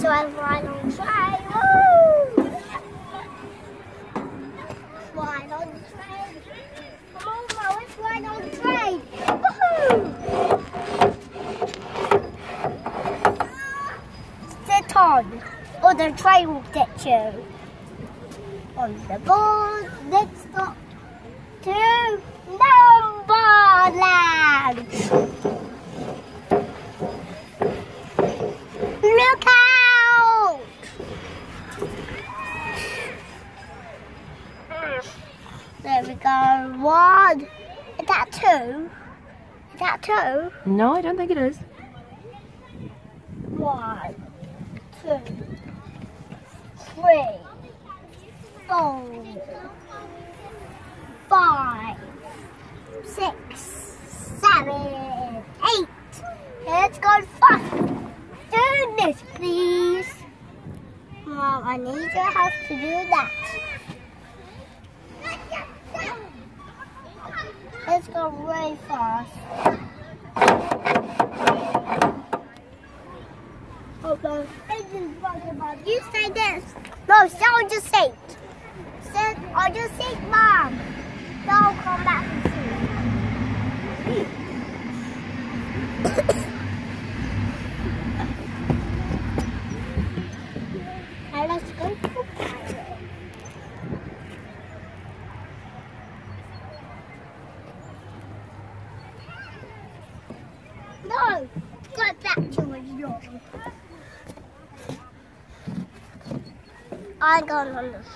So I ride on the train. Woo! Ride on the train. Come on, Mo, let's ride on the train. Woohoo! Sit on, or the train will get you. On the board, let's stop to Numberland. Look out! There we go. One. Is that two? Is that two? No, I don't think it is. 1, 2, 3, 4, 5, 6, 7, 8. Let's go fast. Do this, please. Mom, I need your help to do that. Let's go really fast. Hold on. You say this. No, sit on your seat. Sit on your seat, Mom. Don't come back and see. Now let's go to the pirate. No, go back to where you are. I got on this.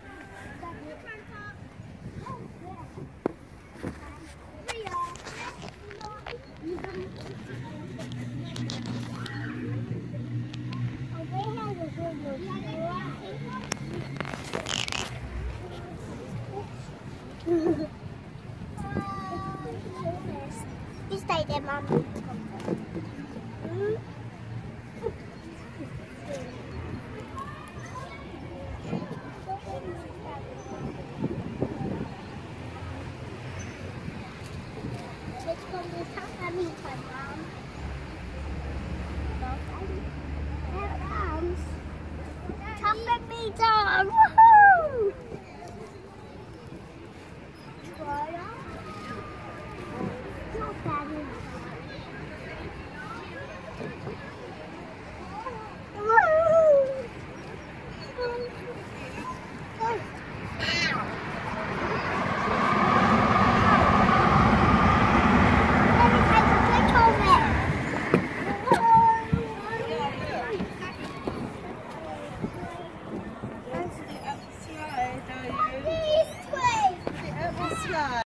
You stay there, Mom. Let's go to the top of the